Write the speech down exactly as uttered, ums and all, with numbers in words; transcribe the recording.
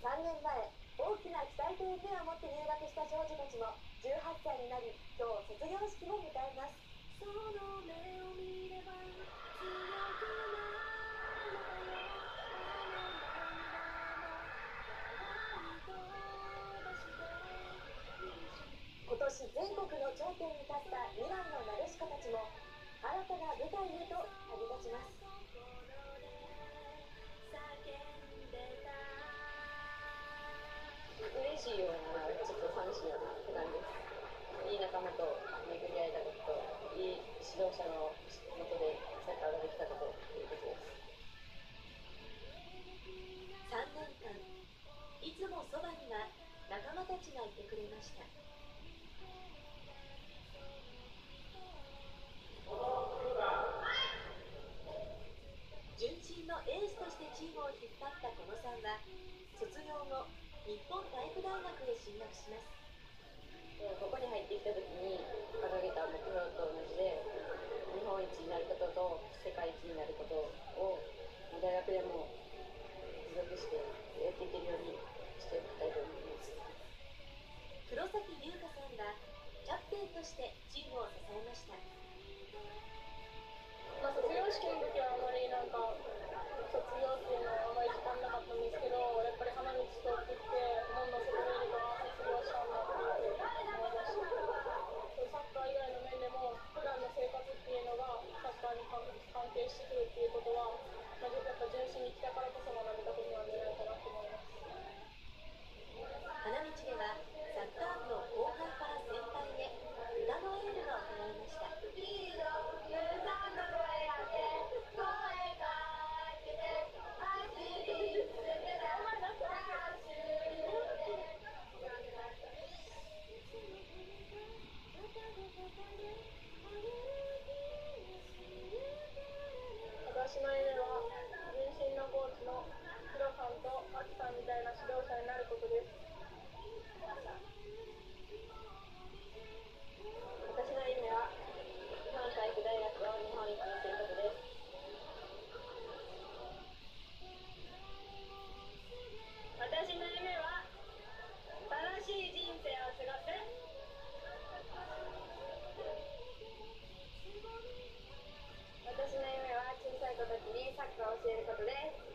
さんねんまえ、大きな期待と夢を持って入学した少女たちもじゅうはっさいになり、今日卒業式を迎えます。その目を見れば強くなるよ、今年全国の頂点に立った未来のナデシコたちも新たな舞台へと旅立ちます。 嬉しいような、ちょっと寂しいようなって感じです。いい仲間と巡り合えたことと、いい指導者のもとでサッカーができたことということです。 さんねんかん、いつもそばには仲間たちがいてくれました。純真のエースとしてチームを引っ張ったこのさんは、卒業後、日本体育大学へ進学します。 ここに入ってきた時に掲げた目標と同じで、日本一になることと世界一になることを大学でも持続してやっていけるようにしていきたいと思います。 黒崎優香さんがキャプテンとしてチームを支えました。 まあ、卒業式の時はあまりなんか卒業っていうのはあまり時間なかったんですけど、やっぱり花道通ってきて門の外にいるから卒業したんだって思いました。サッカー以外の面でも普段の生活っていうのがサッカーに関係してくるっていうことは、まあ、やっぱ純粋に来たからこそ学べたことなんじゃないかなと思います。 花道ではサッカー部の後輩から先輩へ歌のエールが行われました。 私の夢は純真のコーチのヒロさんとアキさんみたいな指導者になることです。 私の夢は日本体育大学を日本一にすることです。 私の夢は楽しい人生を過ごす。 私の夢は小さい子たちにサッカーを教えることです。